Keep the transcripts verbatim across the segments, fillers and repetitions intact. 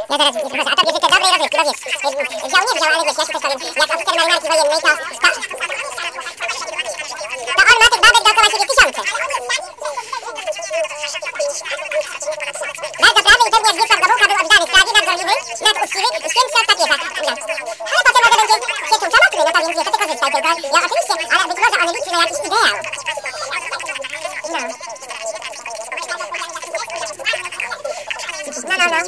Ja zaraz proszę, a tobie życzę dobrej rozrywki, bo wiesz, wziął nie wziął, ale wiesz, ja ci też powiem, jak oficer marynarki wojennej, to... to... to on ma tych babek dookoła siebie tysiące. Bardzo prawy i pewnie Zbigniew Gomułka był oddany sprawie, nadgorliwy, naduczciwy i świętszy od papieża. Ale potem może będzie się czuł samotny, no to więc wie, to ty korzystaj tylko. Ja oczywiście, ale być może on liczy na jakiś ideał. No. No, no, no.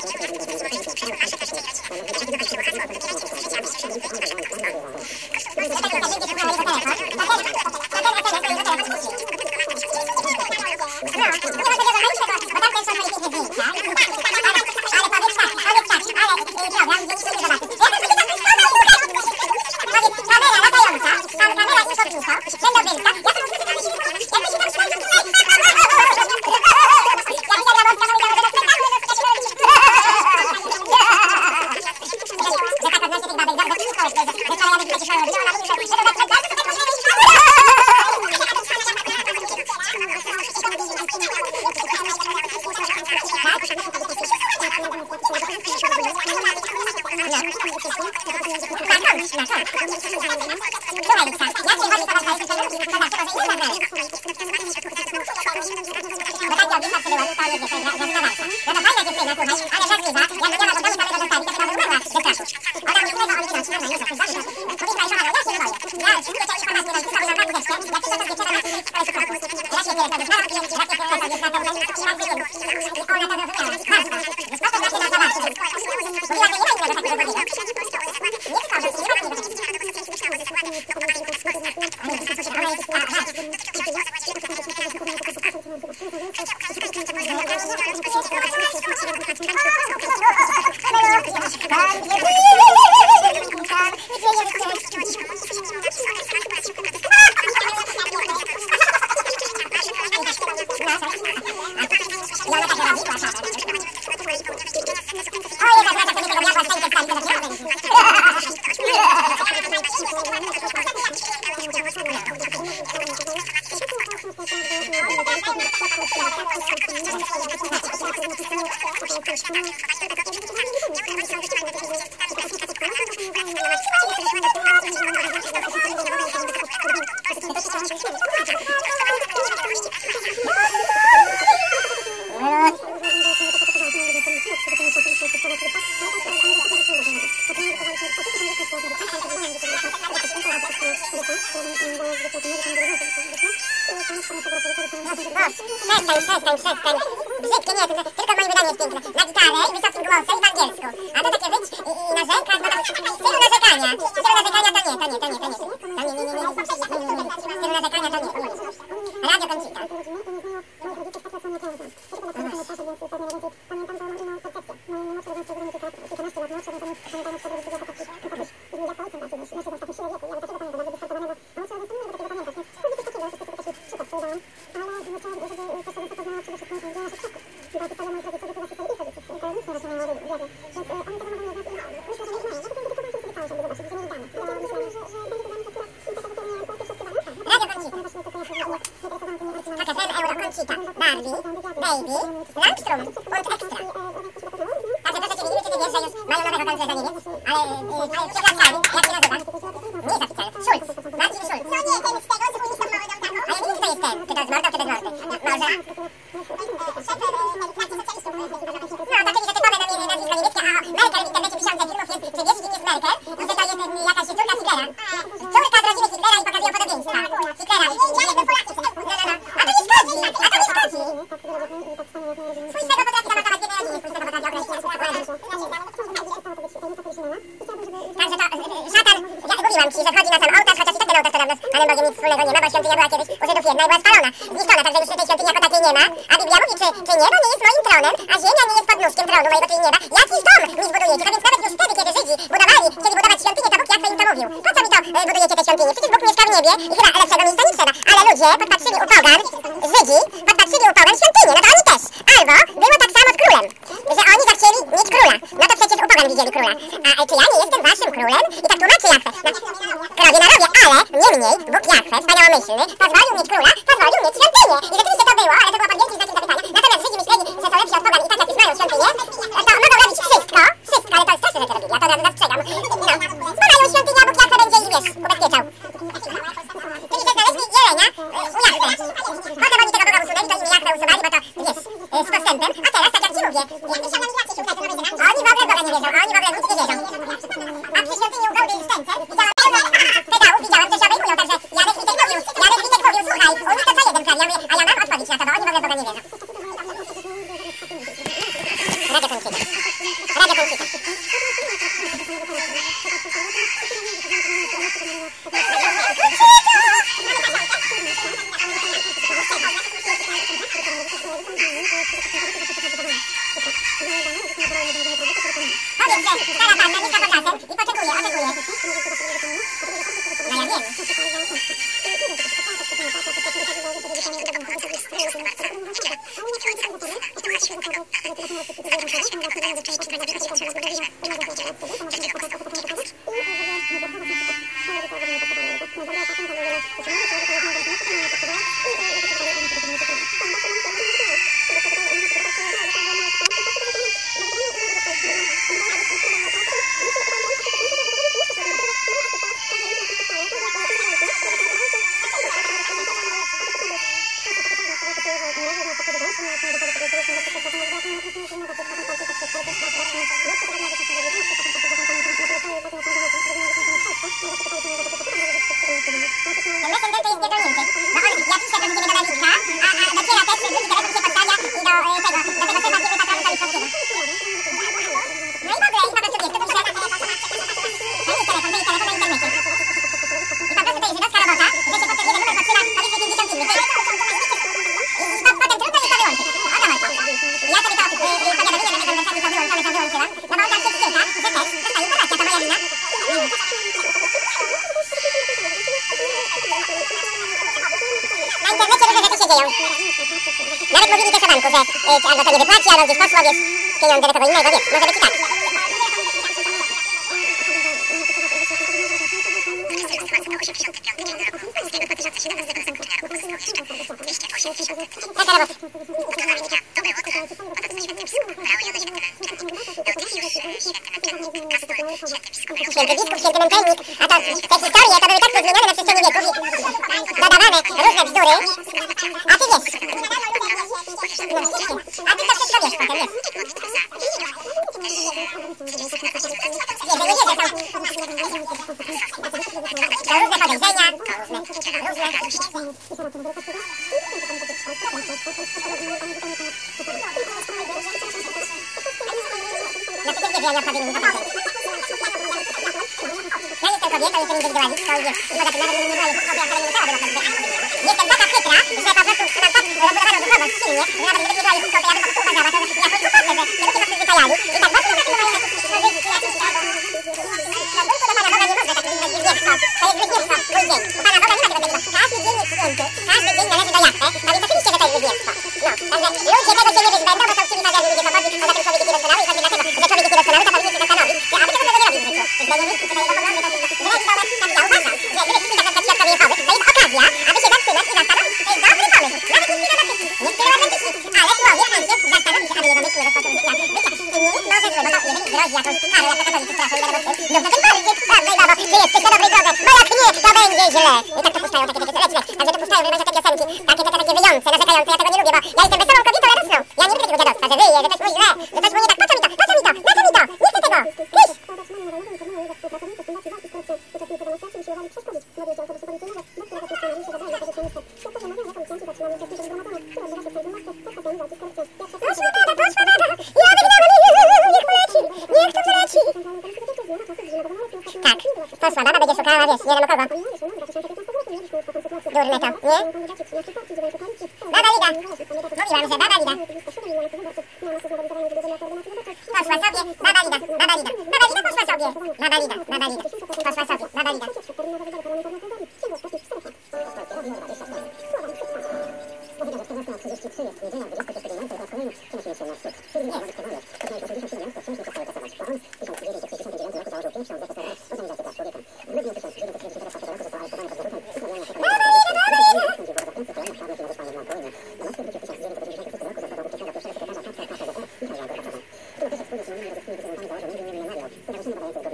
Przestań, przestań. Brzydkie nie, tylko w moim wydaniu jest piękne. Na gitarę i wysokim głosem i w angielsku. A to takie być i, i narzekać, bo to w stylu narzekania. W stylu narzekania to nie, to nie, to nie, to nie. To nie, nie, nie, nie. W stylu narzekania to nie. Radio Koncita. Barbie, Baby, Langstrom und Extra. Także proszę Cię, nie wiem, czy Ty wiesz, że już mają nowego kanclerza Niemiec, ale yy, przepraszamy, jak się nazywa? Nie jest oficjalny. Schulz, Martin Schulz. No nie, ten z tego, z ministrą małego taką. Ale nie wiem, kto jest ten, czy to jest Mordo, czy to jest Morty. Może? No, takie typowe nazwisko niemieckie, a Merkel w internecie tysiące filmów jest, że wiesz, kim jest Merkel i że to jest jakaś córka Hitlera. Córka z rodziny Hitlera i pokazują podobieństwa. Hitlera. No, no, no. A to nie szkodzi, a to nie szkodzi. Swój z tego potrafi zamatować jednej rodziny, swój z tego potrafi określić układy. Także to, szatan, ja mówiłam Ci, że chodzi na sam ołtarz, chociaż i tak ten ołtarz to dawno z Panem Bogiem nic wspólnego nie ma, bo świątynia była kiedyś u Żydów jedna i była spalona, zniszczona, także już tej świątyni jako takiej nie ma. A Biblia mówi, czy, czy niebo nie jest moim tronem, a ziemia nie jest pod nóżkiem tronu mojego, czyli nieba. Jakiś dom mi zbudujecie, to więc nawet już wtedy, kiedy Żydzi budowali, chcieli budować świątynię, to Bóg jak im to mówił. Po co mi to y, budujecie te świątynie? Przecież Bóg mieszka w niebie i chyba lepszego miejsca nie trzeba. Ale ludzie podpatrzyli u pogan, Żydzi podpatrzyli u pogan świątynię, no to oni też. Albo było tak samo z królem, że oni zachcieli mieć króla. No to przecież u pogan widzieli króla. A, a czy ja nie jestem waszym królem? I tak tłumaczy Jachwę. Krowie narodzie, ale niemniej Bóg Jachwę, wspaniałomyślny, pozwolił mieć króla, pozwolił mieć świątynię. I rzeczywiście to było, ale to było pod wielkim znakiem zapytania. Natomiast Żydzi myśleli, że są lepsi od pogan i tak jak już mają świątynię, to mogą robić wszystko, to od razu zastrzegam. No, zbadają świątynię, a Bóg jak to będzie ich, wiesz, ubezpieczał. Czyli te znaleźli jelenia u Jachwę. Potem oni tego Boga usunęli, to im Jachwę usuwali, bo to, wiesz, z postępem. A teraz, tak jak ci mówię, oni w ogóle w Boga nie wierzą, oni w ogóle w nic nie wierzą. A przy świątyni u Gołdy w Stęce widziałam pełno pedałów, widziałam, że się obejmują, także Janek Witek mówił, Janek Witek mówił, słuchaj, u nich to co jeden prawie, ja mówię, a ja mam odpowiedź na to, bo oni w ogóle w Boga nie wierzą. Radio Kończyka. Radio Kończyka. Powiem, że stara panna mieszka pod lasem i poczekuje, oczekuje. No ja wiem. Nawet mówili też o banku, że y, albo to nie wypłaci, albo gdzieś poszło, wiesz, pieniądze do kogo innego, wiesz, może być i tak. Taka robota. Święty biskup, święty męczennik, a to te historie to były tak pozmienione na przestrzeni wieków i dodawane różne bzdury, a ty wiesz. No, a ty to wszystko wiesz potem, wiesz. Wiedzę, nie wiedzę, są, są różne podejrzenia, różne, różne. No przecież wiesz, ja nie obchodzę mi zapłacę. Ja jestem kobietą, jestem indywidualistką, wiesz, i poza tym nawet nie mówię, że ale nie musiałabym obchodzić. Jestem taka chytra, że po prostu mam tak rozbudowaną duchowość silnie, że nawet gdyby nie była ich to ja bym po prostu uważała, to ja po prostu patrzę, że żeby się po przyzwyczajali. I tak bardzo naprawdę moje szacunku do Pana Boga nie można tak wyznać wyzwiewstwo. To jest wyzwiewstwo, mój dzień. U Pana Boga nie ma tego wyzwiewstwa. Każdy dzień jest święty, każdy dzień należy do Jahwe, no więc oczywiście, że to jest wyzwiewstwo. No, także ludzie tego się nie wyzbędą, bo są chciwi zawiali ludzie pochodzi, poza tym człowiek jest niedoskonały i choćby dlatego, że człowiek jest niedoskonały, to powinien się zastanowić, że aby tego dobrego nie robić w życiu. Więc nie myśli, czy to jego poglądy, to jest zresztą, tak ja uważam, że gdyby wszyscy tak na przykład świadkowie Jehowy, to jest okazja, aby się zatrzymać i zastanowić. To jest dobry pomysł. Nawet nie tyle adwentyści, nie tyle adwentyści, ale człowiek najpierw zastanowi się, aby jego myśli, jego sposób życia, bycia, czy nie jest może zły, bo to jeżeli grozi jakąś karę, jak to katolicy straszą i wiadomo czym, no to tym bardziej sprawdzaj, babo, że jesteś na dobrej drodze, bo jak nie, to będzie źle. I tak to puszczają takie rzeczy leczne, także to puszczają, że macie te piosenki, takie te takie wyjące, narzekające, ja tego nie lubię, bo ja jestem wesołą kobietą radosną. Ja nie lubię takiego dziadostwa, że wyje, że coś mu źle, że coś mu nie tak, po co mi to, po co mi to, na co mi to, nie chcę tego, kryś! Poszła woda, poszła woda! Ja wygrałam! Niech poleci! Niech to poleci! Tak, poszła baba, będzie szukała, wiesz, nie wiem o kogo. Durne to, nie? Baba Liga! Mówiłam, że baba Liga! Poszła sobie, baba Liga, baba Liga! Baba Liga poszła sobie! Baba Liga, baba Liga! Poszła sobie, baba Liga! Baba Liga!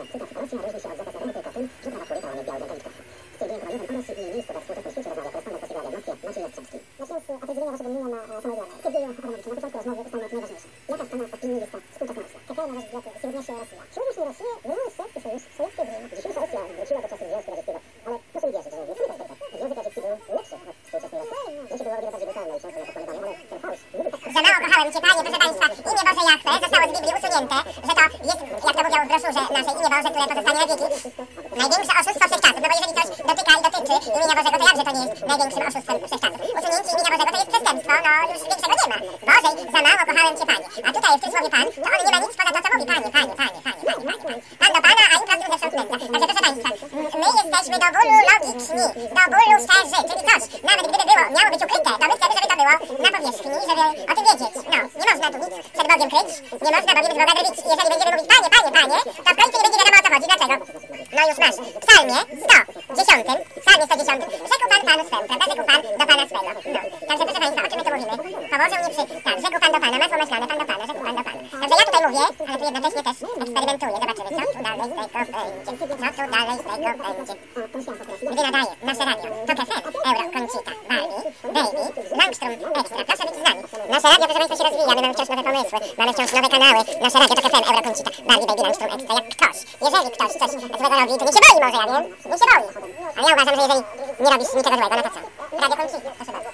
Cytat. Rosja różni się od Z S R R tylko tym, że prawa człowieka łamie w białym rękawiczkach. Z tym korespondent o Rosji i miejscu we współczesnym świecie rozmawia korespondent Polskiego Radia w Moskwie Maciej Jastrzębski. Zaczynając od rozdzielenia waszego mnienia na samego stwierdzenia Adamowicza na początku rozmowy ustanie najważniejsze. Jaka w pana opinii jest ta współczesna Rosja? Какая, на ваш взгляд, сегодняшняя Россия? Сегодняшняя Россия вернулась в Советский Союз, в советское время. Dzisiejsza Rosja wróciła do czasów Związku Radzieckiego. Ale proszę mi wierzyć, że nie tylko tego. Związek Radziecki był lepszy od współczesnej Rosji. Życie było o wiele bardziej brutalne i książki na pokonywanie, ale ten fałsz niby tak... Za mało kochałem cię, panie, proszę państwa, imię Boże Jahwe zostało z Biblii usunięte, że to jest, jak to mówią w broszurze naszej, imię Boże, które pozostanie na wieki. Największe oszustwo wszechczasów, no bo jeżeli coś dotyka i dotyczy imienia Bożego, to jakże to nie jest największym oszustwem wszechczasów? Usunięcie imienia Bożego to jest przestępstwo, no już większego nie ma. Bożej, za mało kochałem cię, panie. A tutaj w tym słowie pan, to on nie ma nic poza to, co mówi panie, panie, panie, panie, panie, panie, panie. Pan do pana, a im prostym zewsząd męca. Także proszę państwa, my jesteśmy do bólu logiczni, do bólu szczerzy, czyli coś, nawet gdyby było, miało być ukryte, to my chcemy, żeby to było na powierzchni, żeby o tym wiedzieć. No, nie można tu nic przed Bogiem kryć, nie można bowiem z Boga drwić. I jeżeli będziemy mówić panie, panie, panie, to w końcu nie będzie wiadomo o co chodzi. Dlaczego? No już masz. W psalmie sto dziesiątym, w psalmie sto dziesiątym, rzekł Pan Panu swemu, prawda? Rzekł Pan do Pana swego. No. Także proszę państwa, o czym my tu mówimy? Położył mnie przy... Tak, rzekł Pan do Pana, masło maślane, Pan do Pana, rzekł Pan do Pana. Także ja tutaj mówię, ale tu jednocześnie też eksperymentuję. Zobaczymy, co tu dalej z tego będzie. Co tu dalej z tego będzie. Gdy nadaje nasze radio, Tok F M, Euro, Koncita, Barbie, Baby, Langstrom, Extra. Proszę być z nami. Nasze radio, proszę państwa, się rozwija, my mamy wciąż nowe pomysły, mamy wciąż nowe kanały. Nasze radio, Tok F M, Euro, Koncita, Barbie, Baby, Langstrom, Extra. Jak ktoś, jeżeli ktoś coś złego robi, to nie się boi może, ja wiem, nie się boi. A ja uważam, że jeżeli nie robisz niczego złego, no to co? Radio Koncita, proszę bardzo.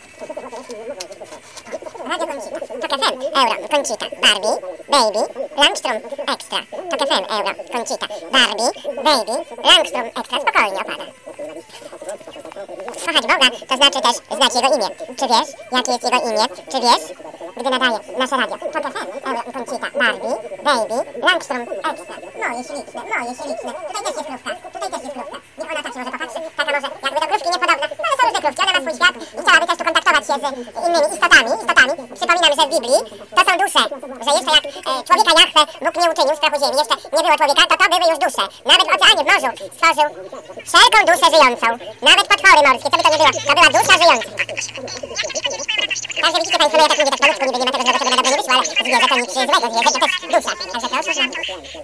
Radio Koncita, Tok F M, Euro, Koncita, Barbie, Baby, Langstrom, Extra. Tok F M, Euro, Koncita, Barbie, Baby, Langstrom, Extra. Spokojnie opada. Kochać Boga, to znaczy też znać Jego imię. Czy wiesz, jakie jest Jego imię? Czy wiesz, gdy nadaje nasze radio? Tok F M, Euro, Koncita, Barbie, Baby, Langstrom, Extra. Moje śliczne, moje śliczne. Tutaj też jest krówka, tutaj też jest krówka. Niech ona tak się może popatrzy, taka może jakby do krówki niepodobna. No ale są różne krówki, ona ma swój świat i chciałaby też tu kontaktować się z innymi istotami, istotami. Przypominam, że w Biblii to są dusze, że jeszcze jak e, człowieka Jahwe Bóg nie uczynił z prochu ziemi, jeszcze nie było człowieka, to to były już dusze. Nawet w oceanie, w morzu stworzył wszelką duszę żyjącą. Nawet potwory morskie, co by to nie było, to była dusza żyjąca. Także widzicie państwo, no ja tak mówię tak po ludzku, niby nie ma tego złego, czego dobrego nie wyszło, ale zwierzę to nic złego, zwierzę to też dusza. Także proszę, że...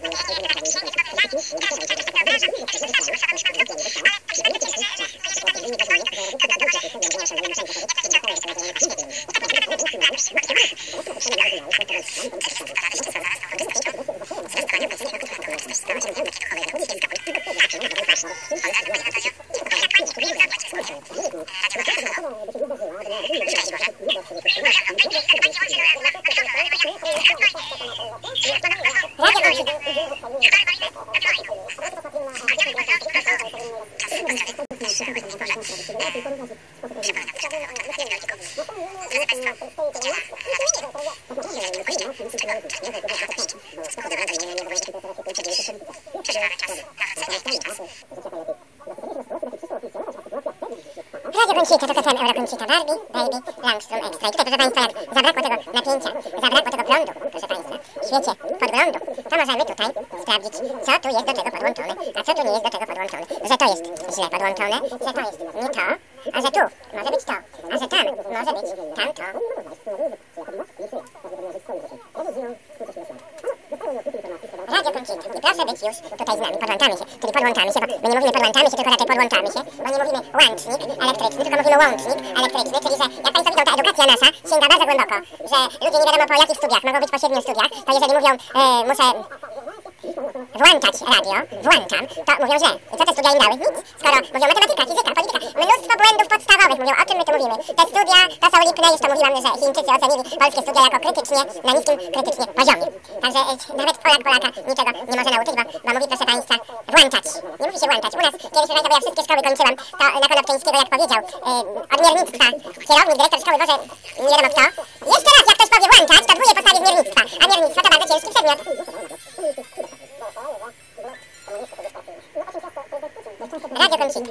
Radio Koncita, Tok F M, Euro, Koncita, Barbie, Baby, Langstrom, Extra. I tutaj, proszę państwa, jak zabrakło tego napięcia, zabrakło tego prądu, proszę państwa, w świecie podglądu, to możemy tutaj sprawdzić, co tu jest do czego podłączone, a co tu nie jest do czego podłączone. Że to jest źle podłączone, że to jest nie to, a że tu może być to, a że tam może być tamto. Radio Koncita. I proszę być już tutaj z nami, podłączamy się, czyli podłączamy się, bo my nie mówimy podłączamy się, tylko raczej podłączamy się, bo nie mówimy łącznik elektryczny, tylko mówimy łącznik elektryczny, czyli że jak państwo widzą, ta edukacja nasza sięga bardzo głęboko, że ludzie nie wiadomo po jakich studiach, mogą być po siedmiu studiach, to jeżeli mówią, e, muszę włączać radio, włączam, to mówią źle. I co te studia im dały? Nic. Skoro mówią matematyka, fizyka, polityka, mnóstwo błędów podstawowych, mówią o czym my tu mówimy. Te studia, to są lipne, już to mówiłam, że Chińczycy ocenili polskie studia jako krytycznie, na niskim krytycznie poziomie. Także e, nawet Polak Polaka niczego nie może nauczyć, bo, bo mówi, proszę państwa, włączać. Nie musi się włączać. U nas kiedyś, proszę państwa, bo ja wszystkie szkoły kończyłam, to na Konopczyńskiego, jak powiedział, e, od miernictwa, kierownik, dyrektor szkoły, Boże, nie wiadomo kto. Jeszcze raz, jak ktoś powie włączać, to dwóje postawi z miernictwa, a miernictwo to bardzo ciężki przedmiot. Radio Koncita.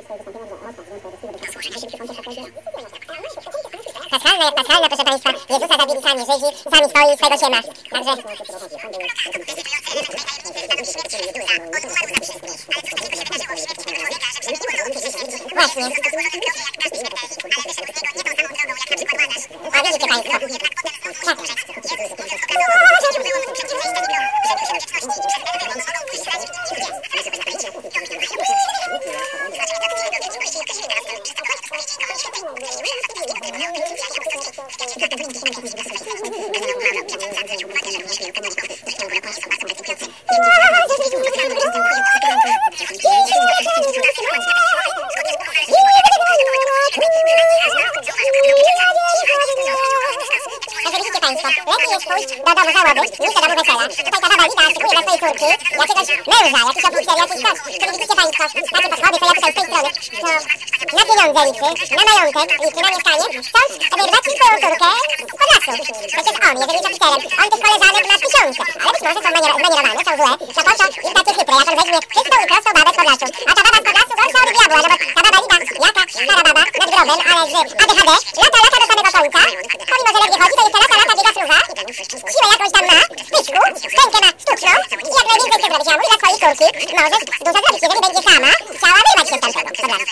Paschalna jak paschalna, proszę państwa, Jezusa zabili sami Żydzi, sami stoi swego się ma. Także... Właśnie. A widzicie państwo. Tak. córki, jakiegoś męża, jakiś oficer, jakiś coś. Czyli widzicie państwo, takie podchody, co ja tutaj z tej strony, to na pieniądze liczy, na majątek liczy, na mieszkanie, chcąc wyrwać mi swoją córkę pod lasu. Przecież on, jeżeli jest oficerem, on tych koleżanek ma tysiące, ale być może są zmanierowane, są złe, to po co jest takie chytre, jak on weźmie czystą i prostą babę z podlasu. A ta baba z podlasu gorsza od diabła, no bo ta baba niba, jaka stara baba, nad grobem, ale z A D H D, lata, lata do samego końca, pomimo, że ledwie chodzi, to jeszcze lata, lata biega słucha, siłę jakąś tam ma, w spyczku, rękę ma sztuczną i jak najwięcej chce zrobić, a mówi dla swojej córki, możesz dużo zrobić, jeżeli będzie sama chciała wyrwać się z tamtego podlasu.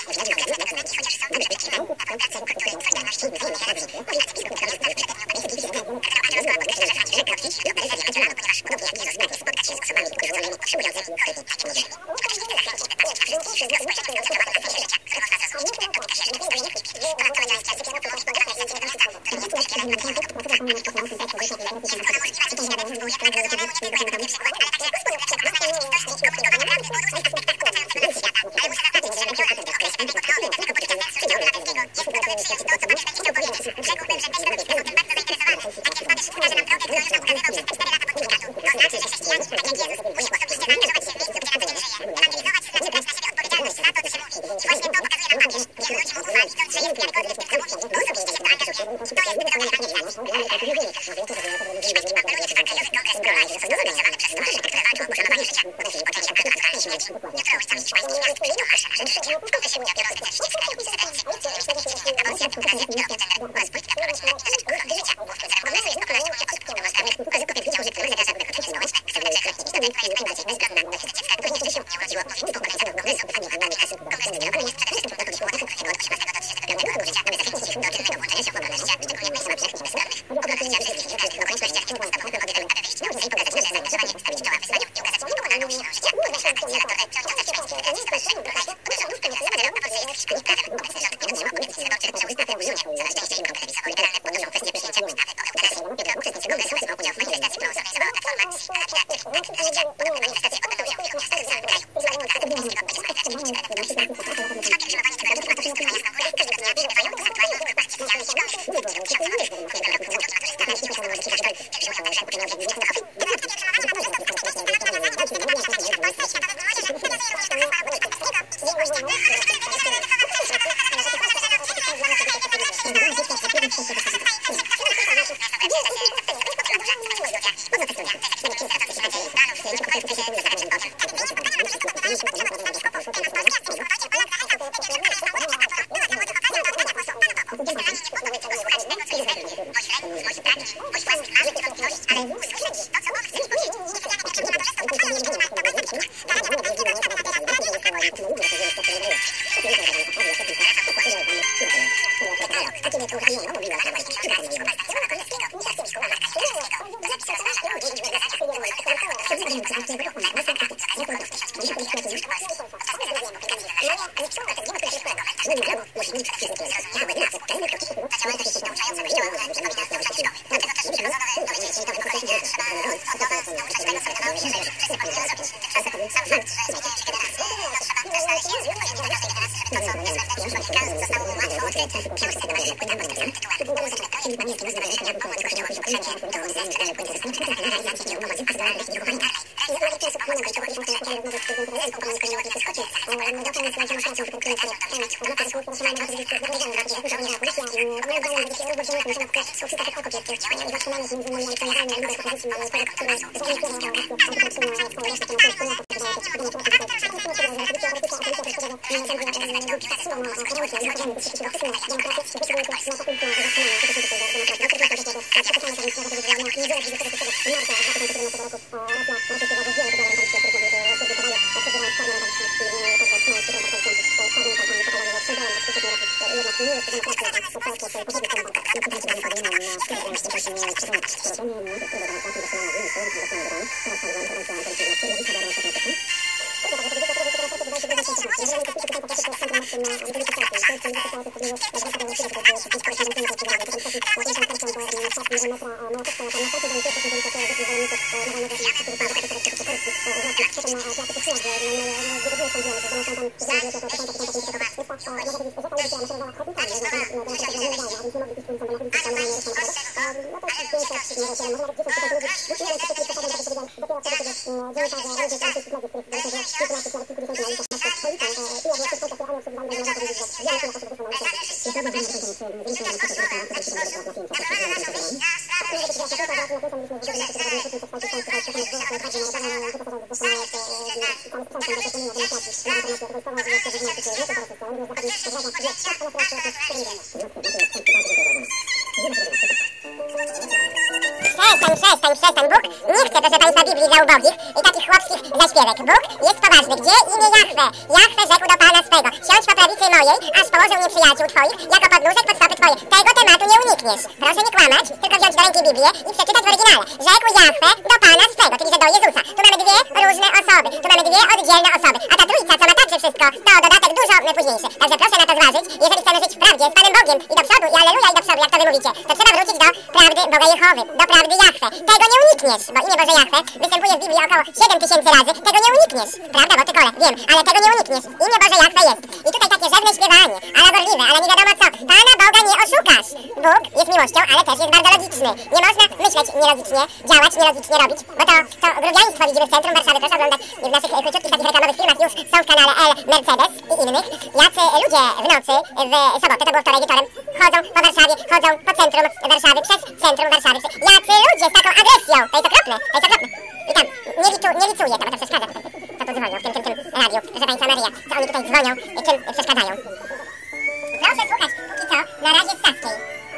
Przestań, przestań, przestań. Bóg nie chce, proszę Państwa, Biblii dla ubogich i takich chłopskich zaśpiewek. Bóg jest poważny. Gdzie imię Jahwe? Jahwe rzekł do Pana swego: siądź po prawicy mojej, aż położę nieprzyjaciół Twoich jako podnóżek pod stopy Twoje. Tego tematu nie unikniesz. Proszę nie kłamać, tylko wziąć do ręki Biblię i przeczytać w oryginale. Rzekł Jahwe do Pana swego, czyli że do Jezusa. Tu mamy dwie różne osoby, tu mamy dwie oddzielne osoby. A ta trójca, co ma także wszystko, to dodatek dużo późniejszy. Także proszę na to zważyć. Jeżeli chcemy żyć w prawdzie z Panem Bogiem i do przodu, i alleluja, i do przodu, jak to wy mówicie, to trzeba wrócić do prawdy Boga Jehowy, do prawdy Jahwe. Tego nie unikniesz, bo imię Boże Jahwe występuje w Biblii około siedem tysięcy razy. Tego nie unikniesz, prawda, bo ty kole, wiem, ale tego nie unikniesz. Imię Boże Jahwe jest. I tutaj takie rzewne śpiewanie, ale gorliwe, ale nie wiadomo co. Pana Boga nie oszukasz. Bóg jest miłością, ale też jest bardzo logiczny. Nie można myśleć nielogicznie, działać nielogicznie robić, bo to, to grubiaństwo widzimy w centrum Warszawy. Proszę oglądać w naszych króciutkich takich reklamowych filmach już są w kanale L Mercedes i innych. Jacy ludzie w nocy, w sobotę, to było wczoraj wieczorem, chodzą po Warszawie, chodzą po centrum Warszawy, przez centrum Warszawy. Jacy ludzie z taką agresją, to jest okropne, to jest okropne. I tam, nie, licu, nie licuję, to, bo to przeszkadza, to tu dzwonią, w tym, tym, tym radiu, proszę Państwa Maryja, co oni tutaj dzwonią, czym przeszkadzają. Proszę słuchać, póki co, na razie z Saskiej.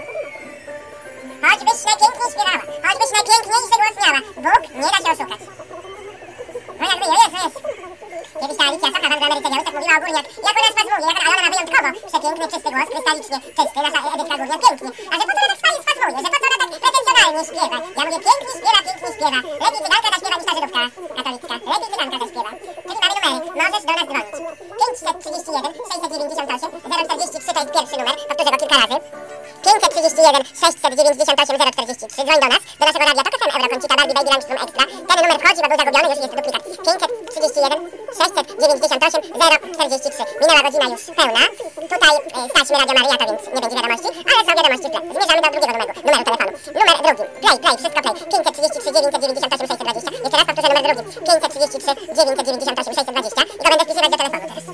Choćbyś najpiękniej śpiewała, choćbyś najpiękniejszy głos miała, Bóg nie da się oszukać. No jak wyjął, jest, jest. Kiedyś ta Alicja Socha wam w Ameryce Białej tak mówiła ogólnie, jak u nas pasmuje, jak ona ma wyjątkowo przepiękny, czysty głos, krystalicznie czysty, nasza Edytka Górnia, pięknie. A że po co ona tak fajnie spasmuje, że po co ona tak pretensjonalnie śpiewa. Ja mówię, pięknie śpiewa, pięknie śpiewa. Lepiej cyganka zaśpiewa niż ta Żydówka katolicka. Lepiej cyganka zaśpiewa. Czyli mamy numery, możesz do nas dzwonić. pięćset trzydzieści jeden, sześćset dziewięćdziesiąt osiem, zero czterdzieści trzy to jest pierwszy numer, powtórzę go kilka razy. pięćset trzydzieści jeden, sześćset dziewięćdziesiąt osiem, zero czterdzieści trzy, dzwoń do nas, do naszego radia, to F M Eurokącika, Barbie Baby Langstrom Extra. Ten numer wchodzi, bo był zagubiony, już jest duplikat. pięćset trzydzieści jeden, sześćset dziewięćdziesiąt osiem, zero czterdzieści trzy. Minęła godzina już pełna. Tutaj e, staliśmy Radio Maryja, to więc nie będzie wiadomości, ale są wiadomości w tle. Zmierzamy do drugiego numeru, numeru telefonu. Numer drugi, play, play, wszystko play. pięćset trzydzieści trzy, dziewięćset dziewięćdziesiąt osiem, sześćset dwadzieścia. Jeszcze raz powtórzę numer drugi. pięćset trzydzieści trzy, dziewięćset dziewięćdziesiąt osiem, sześćset dwadzieścia. I to będę wpisywać do telefonu teraz.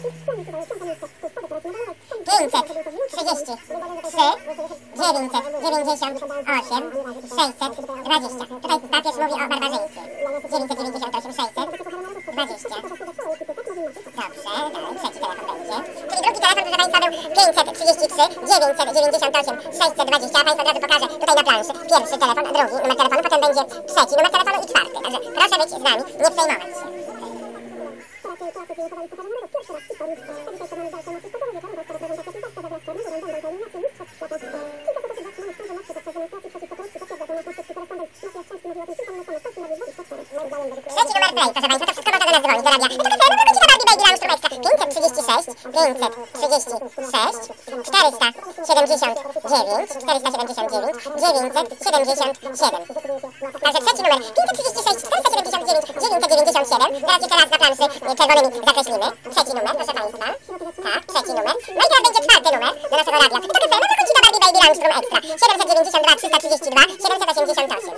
pięćset trzydzieści trzy, dziewięćset dziewięćdziesiąt osiem, sześćset dwadzieścia. Tutaj papież mówi o barbarzyństwie. dziewięćset dziewięćdziesiąt osiem, sześćset dwadzieścia. Dobrze, dalej, trzeci telefon będzie. Czyli drugi telefon, proszę Państwa, był pięćset trzydzieści trzy, dziewięćset dziewięćdziesiąt osiem, sześćset dwadzieścia. A Państwo od razu pokażę tutaj na planszy. Pierwszy telefon, drugi numer telefonu, potem będzie trzeci numer telefonu i czwarty. Także proszę być z nami, nie przejmować się. Trzeci numer play, proszę Państwa, to wszystko można do nas dzwonić, do radia. I to jest numer godzina Barbie Baby Langstrom Extra. pięćset trzydzieści sześć, pięćset trzydzieści sześć, czterysta siedemdziesiąt dziewięć, czterysta siedemdziesiąt dziewięć, dziewięćset siedemdziesiąt siedem. Także trzeci numer pięćset trzydzieści sześć, czterysta siedemdziesiąt dziewięć, dziewięćset dziewięćdziesiąt siedem. Teraz jeszcze raz na planszy czerwonymi zakreślimy. Trzeci numer, proszę Państwa. Tak, trzeci numer. No i teraz będzie czwarty numer do naszego radia. I to jest numer godzina Barbie Baby Langstrom Extra. siedemset dziewięćdziesiąt dwa, trzysta trzydzieści dwa, siedemset osiemdziesiąt osiem.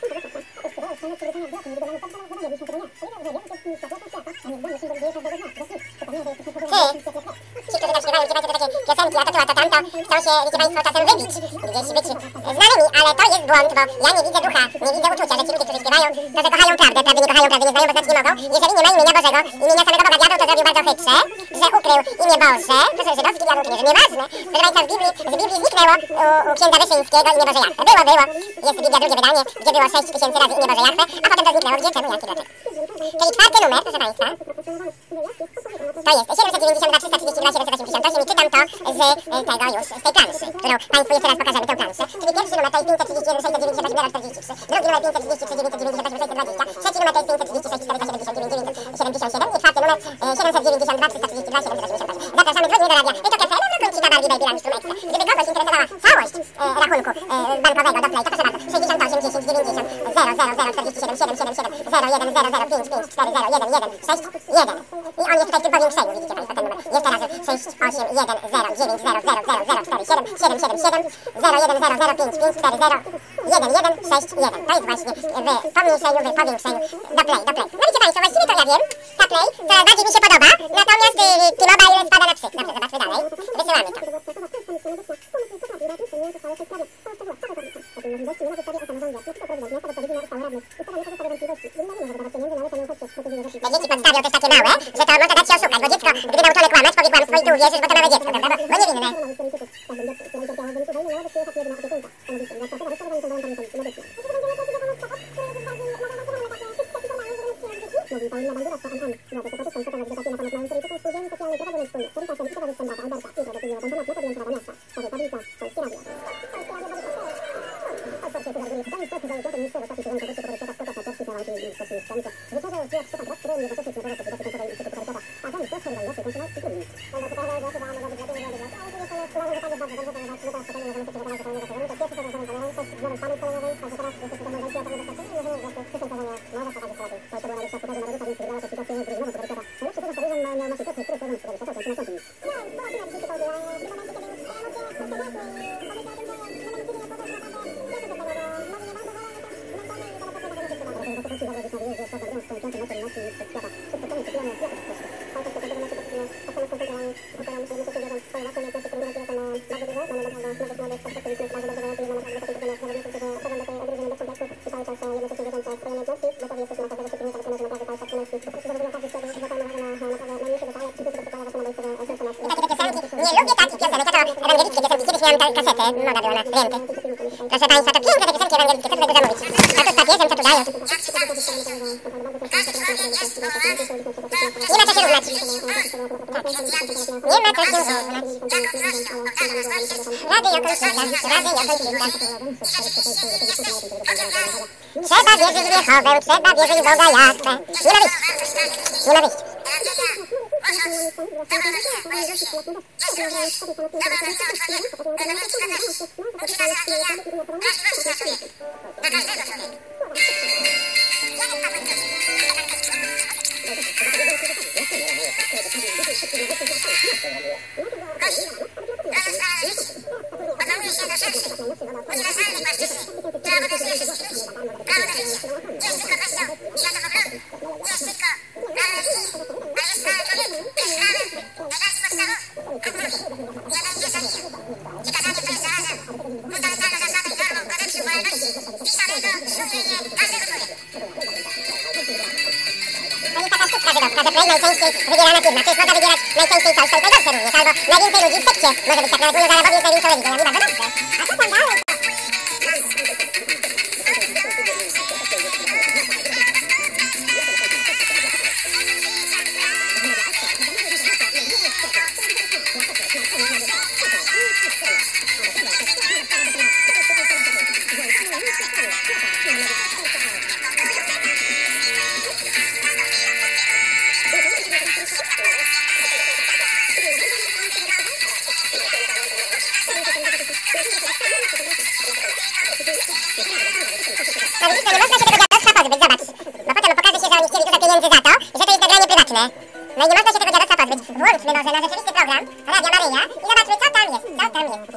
Ty, ci, którzy tam śpiewają, śpiewacie to takie piosenki, a to tu, a to tamto, chcą się, wiecie Państwo, czasem wybić, gdzieś być znanymi, ale to jest błąd, bo ja nie widzę ducha, nie widzę uczucia, że ci ludzie, którzy śpiewają, to że kochają prawdę, prawdy nie kochają, prawdy nie znają, bo znać nie mogą. Jeżeli nie ma imienia Bożego, imienia samego Boga, diabeł to zrobił bardzo chytrze, że ukrył imię Boże, to są żydowski diabeł, to nie, że nieważne. Proszę Państwa, z Biblii, z Biblii zniknęło u, u księdza Wyszyńskiego imię Boże Jahwe. Było, było, jest Biblia drugie wydanie, gdzie było sześć tysięcy razy imię Boże Jahwe, a potem to zniknęło, gdzie, czemu, jakie, dlaczego. Czyli czwarty numer, proszę Państwa, to jest siedemset dziewięćdziesiąt dwa, trzysta trzydzieści dwa, siedemset osiemdziesiąt osiem i czytam to z e, tego już, z tej planszy, którą Państwu jeszcze raz pokażemy, tę planszę. Czyli pierwszy numer to jest pięćset trzydzieści jeden, sześćset dziewięćdziesiąt osiem, czterdzieści trzy, drugi numer pięćset trzydzieści trzy, dziewięćset dziewięćdziesiąt osiem, sześćset dwadzieścia, trzeci numer to jest pięćset trzydzieści sześć, czterysta siedemdziesiąt dziewięć, dziewięćset siedemdziesiąt siedem i czwarty numer e, siedemset dziewięćdziesiąt dwa, trzysta trzydzieści dwa, siedemset osiemdziesiąt osiem. Zapraszamy dzwonić do radia. I to F M Eurokącika, Barbie Baby Langstrom Extra. Gdyby kogoś interesowała całość e, rachunku e, bankowego do Play, to proszę bardzo, sześćdziesiąt osiem, dziesięć, dziewięćdziesiąt, zero zero zero czterdzieści siedem siedem siedem siedem zero jeden zero zero pięć pięć cztery zero jeden jeden sześć jeden. I on jest tutaj w tym powiększeniu, widzicie Państwo ten numer. Jeszcze raz sześć osiem jeden zero dziewięć zero zero zero zero cztery siedem siedem siedem siedem zero jeden zero zero pięć pięć cztery zero jeden jeden sześć jeden. To jest właśnie w pomniejszeniu, w powiększeniu do play, do play. No widzicie Państwo, właściwie to ja wiem, ta play coraz bardziej mi się podoba, natomiast y, T-Mobile spada na krzyk. Dobrze, zobaczmy dalej. Wysyłamy to. Te dzieci podstawią też takie małe, że to może dać się oszukać, bo dziecko, gdy nauczone kłamać, powie kłamstwo i tu uwierzysz, bo to małe dziecko, prawda? Bo, bo niewinne. Nie lubię takich piosenek, ja to ewangelickie piosenki. Kiedyś miałam tę kasetę, moda była na renty. Proszę Państwa, to piękne te piosenki ewangelickie, co tutaj by zamówić? A to z papieżem, co tu dają? Nie ma co się równać. Nie ma co się równać. Radio Konflikta, Radio Konflikta. Trzeba wierzyć w Jehowę, trzeba wierzyć w Boga Jahwe. Nie ma wyjść. Nie ma wyjść. Że Play najczęściej wybierana firma, to jest można wybierać najczęściej coś, co jest najgorsze również, albo najwięcej ludzi w sekcie może być tak, nawet Uniozarabowi jest największą religią, ja mówię bardzo dobrze. A co tam dalej? Ale widzicie, nie można się tego dziadostwa pozbyć, zobacz. Bo potem okaże się, że oni chcieli dużo pieniędzy za to, że to jest nagranie prywatne. No i nie można się tego dziadostwa pozbyć. Włączmy może na rzeczywisty program Radia Maryja i zobaczmy, co tam jest, co tam jest.